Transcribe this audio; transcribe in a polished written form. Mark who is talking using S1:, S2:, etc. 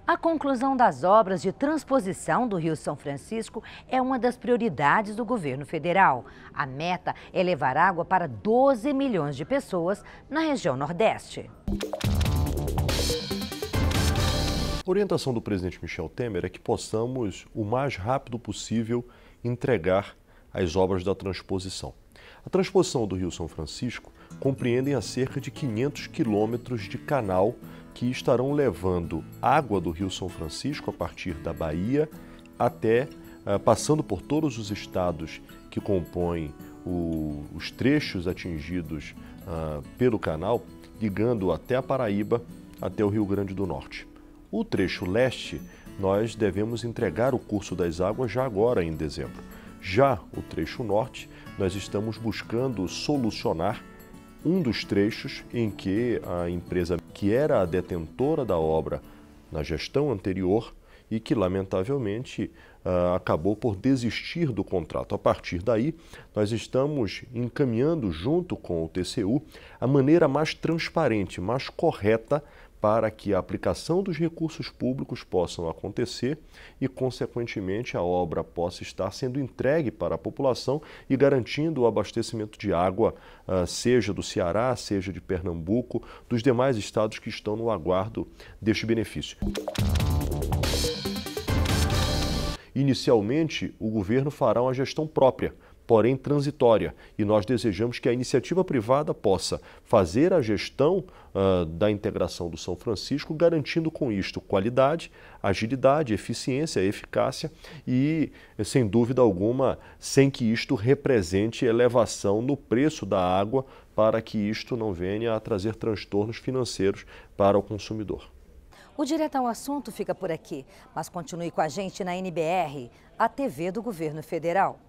S1: A conclusão das obras de transposição do Rio São Francisco é uma das prioridades do governo federal. A meta é levar água para 12 milhões de pessoas na região Nordeste.
S2: A orientação do presidente Michel Temer é que possamos, o mais rápido possível, entregar as obras da transposição. A transposição do Rio São Francisco compreende a cerca de 500 quilômetros de canal que estarão levando água do Rio São Francisco a partir da Bahia até, passando por todos os estados que compõem os trechos atingidos pelo canal, ligando até a Paraíba, até o Rio Grande do Norte. O trecho leste, nós devemos entregar o curso das águas já agora, em dezembro. Já o trecho norte, nós estamos buscando solucionar um dos trechos em que a empresa que era a detentora da obra na gestão anterior e que, lamentavelmente, acabou por desistir do contrato. A partir daí, nós estamos encaminhando, junto com o TCU, a maneira mais transparente, mais correta para que a aplicação dos recursos públicos possam acontecer e, consequentemente, a obra possa estar sendo entregue para a população e garantindo o abastecimento de água, seja do Ceará, seja de Pernambuco, dos demais estados que estão no aguardo deste benefício. Inicialmente, o governo fará uma gestão própria, porém transitória, e nós desejamos que a iniciativa privada possa fazer a gestão da integração do São Francisco, garantindo com isto qualidade, agilidade, eficiência, eficácia e, sem dúvida alguma, sem que isto represente elevação no preço da água, para que isto não venha a trazer transtornos financeiros para o consumidor.
S1: O Direto ao Assunto fica por aqui, mas continue com a gente na NBR, a TV do Governo Federal.